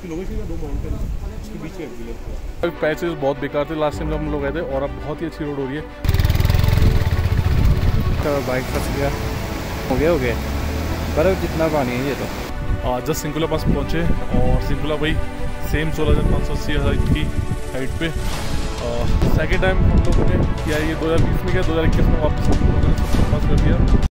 Patches बहुत बेकार थे लास्ट टाइम जब हम लोग गए थे, और अब बहुत ही अच्छी रोड हो रही है। तो बाइक फंस गया, हो गया बर्फ जितना पानी है ये तो। जस्ट सिंकुला पास पहुँचे, और सिंकुला भाई सेम 16,580 की हाइट पे सेकेंड टाइम हम लोगों ने किया। ये 2020 में किया, 2021 में वापस हम लोगों ने पास कर दिया।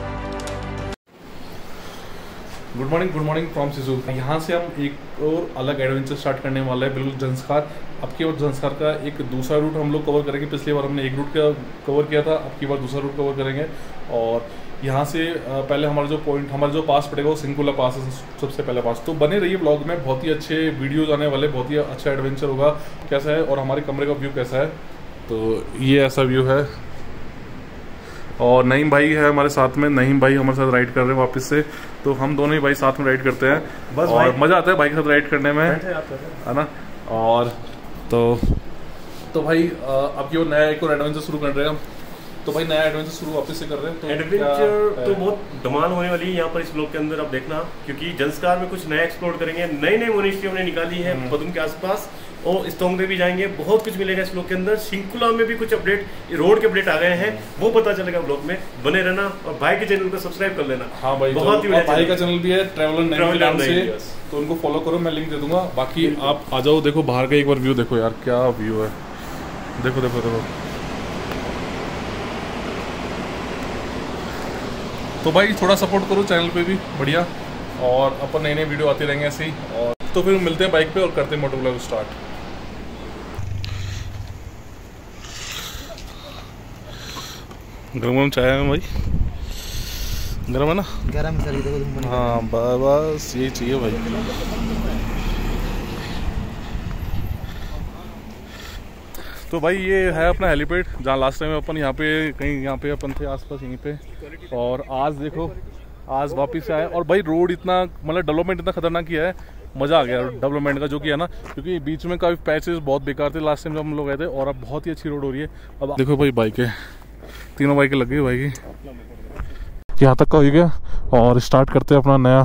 Good morning from Sijul. यहाँ से हम एक और अलग एडवेंचर स्टार्ट करने वाला है, बिल्कुल जंस्कार। अब की बार जंस्कार का एक दूसरा रूट हम लोग कवर करेंगे। पिछली बार हमने एक रूट का कवर किया था, अब की बार दूसरा रूट कवर करेंगे। और यहाँ से पहले हमारा जो पास पड़ेगा वो सिंकुला पास है, सबसे पहला पास। तो बने रहिए ब्लॉग में, बहुत ही अच्छे वीडियोज़ आने वाले, बहुत ही अच्छा एडवेंचर होगा। कैसा है और हमारे कमरे का व्यू कैसा है, तो ये ऐसा व्यू है। और नईम भाई है हमारे साथ में, नईम भाई हमारे साथ राइड कर रहे हैं वापस से। तो हम दोनों ही भाई साथ में राइड करते हैं, बस और मज़ा आता है भाई के साथ राइड करने में, है ना। और तो भाई अब की वो नया एक और एडवेंचर शुरू कर रहे हैं हम। तो भाई नया एडवेंचर शुरू वापस से कर रहे हैं। तो एडवेंचर तो बहुत धमाल होने वाली है यहाँ पर इस ब्लॉग के अंदर, आप देखना, क्योंकि जंस्कार में कुछ नया एक्सप्लोर करेंगे। नई मोनेस्ट्री हमने निकाली है पदुम के आसपास, और स्टोंगदे भी जाएंगे। बहुत कुछ मिलेगा इस ब्लॉग के अंदर। सिंकुला में भी कुछ अपडेट, रोड के अपडेट आ गए हैं, वो पता चलेगा ब्लॉग में। बने रहना और भाई के चैनल को सब्सक्राइब कर लेना। हाँ भाई, बहुत ही भाई का चैनल भी है ट्रैवलर से, तो उनको फॉलो करो, मैं लिंक दे दूंगा। बाकी आप आ जाओ, देखो बाहर का एक बार व्यू देखो यार, क्या व्यू है। देखो देखो देखो। तो भाई थोड़ा सपोर्ट करो चैनल पे भी, बढ़िया। और अपन नए वीडियो आते रहेंगे ऐसे ही। और तो फिर मिलते हैं बाइक पे और करते हैं मोटो ब्लॉग स्टार्ट। गरम चाय है भाई, गरम है ना? गरम है सर, देखो। हाँ बस यही चाहिए भाई। तो भाई ये है अपना हेलीपैड, जहाँ लास्ट टाइम अपन यहाँ पे अपन थे आसपास यहीं पे। और आज देखो, आज वापस से आए। और भाई रोड इतना, मतलब डेवलपमेंट इतना खतरनाक किया है, मज़ा आ गया डेवलपमेंट का जो किया ना। क्योंकि बीच में काफ़ी पैचेस बहुत बेकार थे लास्ट टाइम जब हम लोग गए थे, और अब बहुत ही अच्छी रोड हो रही है। अब देखो भाई बाइकें, तीनों बाइकें लग गई भाई की। यहाँ तक का हो गया, और स्टार्ट करते हैं अपना नया।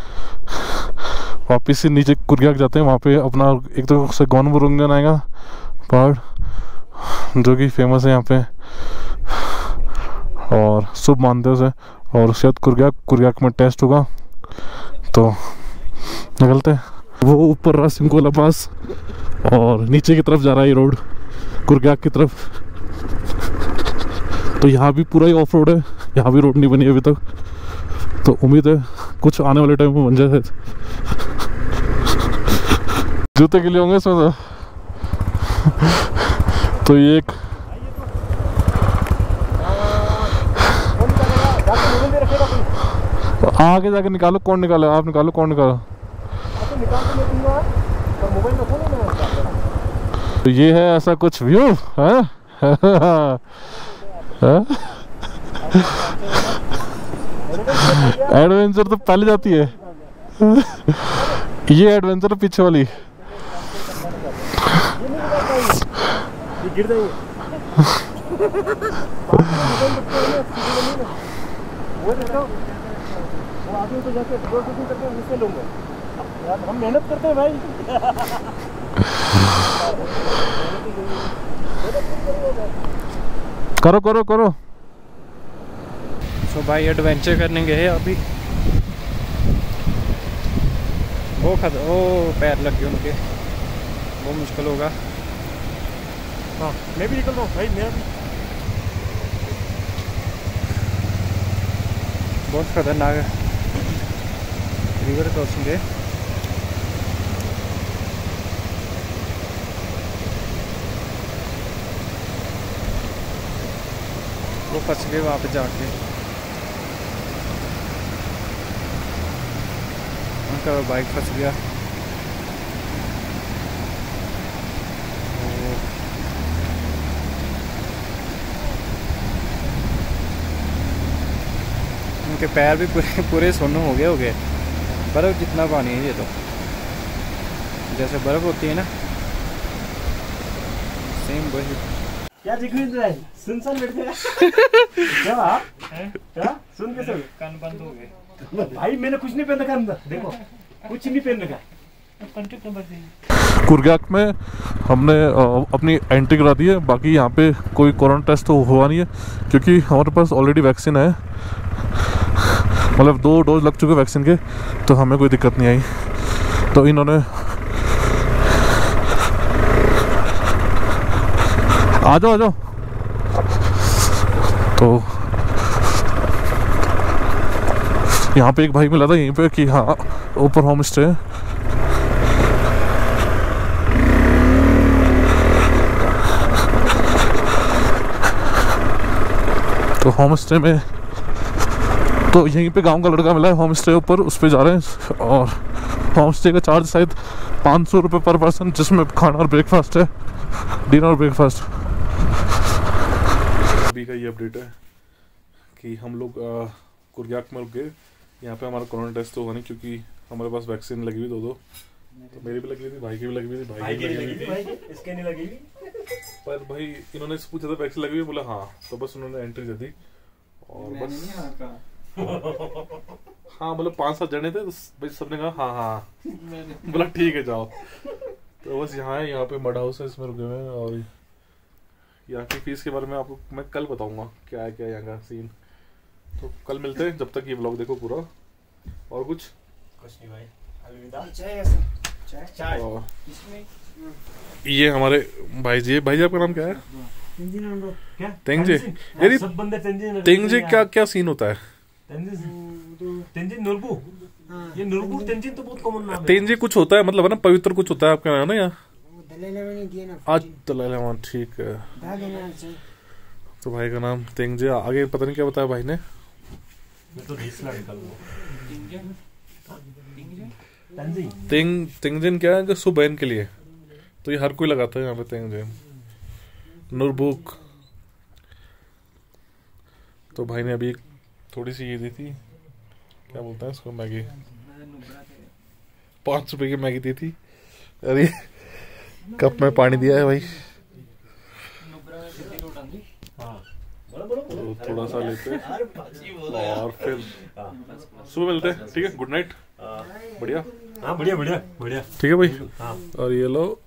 वापस से नीचे कुर्गियाक जाते हैं, वहाँ पे अपना एक तो से गौनबुरुंगन आएगा पहाड़, जो कि फेमस है यहाँ पे, और शुभ मानते हैं उसे। और उसके बाद कुर्गियाक में टेस्ट होगा, तो निकलते हैं। वो ऊपर रहा सिंकुला पास, और नीचे की तरफ जा रहा है ये रोड कुर्गियाक की तरफ। तो यहाँ भी पूरा ही ऑफ रोड है, यहाँ भी रोड नहीं बनी अभी तक। तो उम्मीद है कुछ आने वाले टाइम में बन जाए। जूते के लिए होंगे इसमें तो ये एक आगे जाके निकालो, कौन निकालो? आप निकालो, कौन निकालो? तो ये है ऐसा कुछ व्यू है। एडवेंचर तो पहले जाती है, ये एडवेंचर पीछे वाली। गिर जाएंगे। वो आगे तो जाके शूटिंग करके उससे लूंगा यार, हम मेहनत करते हैं भाई। करो करो करो। तो भाई एडवेंचर करने गए अभी, वो पैर लग गए उनके, वो मुश्किल होगा। हाँ मैं भी निकल रहा हूँ भाई, मैं बहुत खतरनाक है रिवर क्रॉसिंग है। वो फंस गए वहाँ पे जाके, उनका बाइक फंस गया। उनके पैर भी पूरे सुन्न हो गए। बर्फ़ जितना पानी है ये तो, जैसे बर्फ़ होती है ना, सेम वही। क्या दिख रहा है? सुनसान बैठ गया। क्या आप? क्या सुन कैसे? कान बंद हो गए भाई, मैंने कुछ नहीं पहन रखा अंदर, देखो कुछ नहीं पहन रखा। कॉन्टैक्ट नंबर दें। कुर्ग्याक में हमने अपनी एंट्री करा दी है। बाकी यहाँ पे कोई कोरोना टेस्ट तो हुआ नहीं है क्योंकि हमारे पास ऑलरेडी वैक्सीन है, मतलब 2 डोज लग चुके वैक्सीन के, तो हमें कोई दिक्कत नहीं आई। तो इन्होंने आ जाओ तो यहाँ पे एक भाई मिला था यहीं पे कि हाँ ऊपर होम स्टे है। तो होम स्टे में तो यहीं पे गांव का लड़का मिला है होम स्टे ऊपर, उस पर जा रहे हैं। और होम स्टे का चार्ज शायद 500 रुपये पर पर्सन, जिसमें खाना और ब्रेकफास्ट है, डिनर और ब्रेकफास्ट। अभी का ये अपडेट है कि हम लोग कुर्ग्याक में रुक गए। यहाँ पे हमारा कोरोना टेस्ट तो हुआ नहीं क्योंकि हमारे पास वैक्सीन लगी हुई 2, तो मेरी भी लगी हुई थी, भाई की भी लगी हुई थी, भाई की भी लगी हुई, इसके नहीं लगी। पर भाई इन्होंने पूछा था वैक्सीन लगी हुई, बोला हाँ, तो बस उन्होंने एंट्री दे दी और बस हाँ मतलब 5-7 जने थे, भाई सबने कहा हाँ बोला ठीक है जाओ। तो बस यहाँ पे मड हाउस है, इसमें रुके हुए हैं। और यहाँ की फीस के बारे में आपको मैं कल बताऊंगा क्या है क्या यहाँ का सीन। तो कल मिलते हैं, जब तक ये व्लॉग देखो पूरा। और कुछ नहीं भाई, अलविदा। चाय और ये हमारे भाई जी आपका नाम क्या है? क्या तेंजे? यार सब बंदे तेंजे क्या सीन होता है? तेंजिन नुरबू, ये नुरबू तेंजिन तो बहुत कॉमन नाम है। तेंजे कुछ होता है मतलब है ना, पवित्र कुछ होता है आपके यहाँ ना? यहाँ आज दलाई लामा, ठीक है। तो भाई का नाम तेंजे, आगे पता नहीं क्या बताया भाई ने। तेंजिन क्या है? शुभ बहन के लिए, तो ये हर कोई लगाता है यहाँ पे तेंजिन। नूरबुक तो भाई ने अभी थोड़ी सी ये दी थी, क्या बोलते हैं इसको, मैगी, 5 रुपए की मैगी दी थी। अरे कप में पानी दिया है भाई, तो थोड़ा सा लेते और फिर सुबह मिलते हैं, ठीक है? Good night. बढ़िया, हाँ बढ़िया, ठीक है भाई। और ये लो